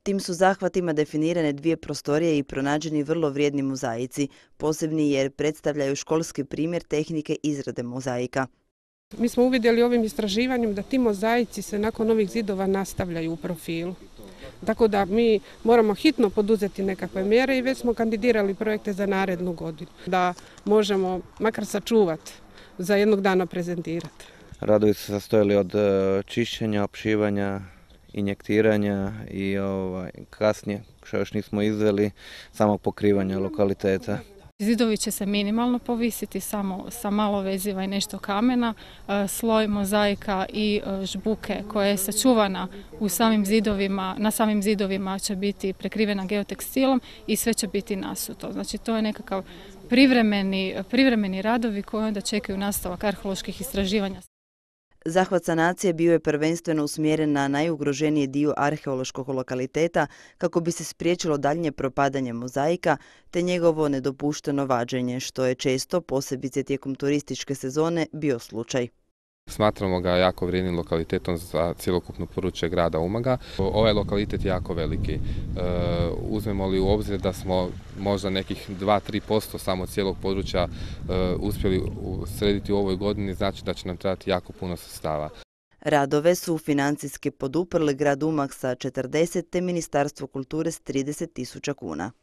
Tim su zahvatima definirane 2 prostorije i pronađeni vrlo vrijedni mozaici, posebni jer predstavljaju školski primjer tehnike izrade mozaika. Mi smo uvidjeli ovim istraživanjem da ti mozaici se nakon ovih zidova nastavljaju u profilu. Tako da mi moramo hitno poduzeti nekakve mjere i već smo kandidirali projekte za narednu godinu. Da možemo makar sačuvati, za jednog dana prezentirati. Radovi su sastojali od čišćenja, opšivanja, injektiranja i kasnije, što još nismo izveli, samog pokrivanja lokaliteta. Zidovi će se minimalno povisiti, samo sa malo veziva i nešto kamena. Sloj mozaika i žbuke koja je sačuvana u samim zidovima, na samim zidovima će biti prekrivena geotekstilom i sve će biti nasuto. Znači to je nekakav privremeni radovi koji onda čekaju nastavak arheoloških istraživanja. Zahvat sanacije bio je prvenstveno usmjeren na najugroženiji dio arheološkog lokaliteta kako bi se spriječilo daljnje propadanje mozaika te njegovo nedopušteno vađenje, što je često, posebice tijekom turističke sezone, bio slučaj. Smatramo ga jako vrijednim lokalitetom za cjelokupno područje grada Umaga. Ovaj lokalitet je jako veliki. Uzmemo li u obzir da smo možda nekih 2-3% samo cijelog područja uspjeli srediti u ovoj godini, znači da će nam trebati jako puno sredstava. Radove su financijski poduprli grad Umag sa 40 te Ministarstvo kulture s 30.000 kuna.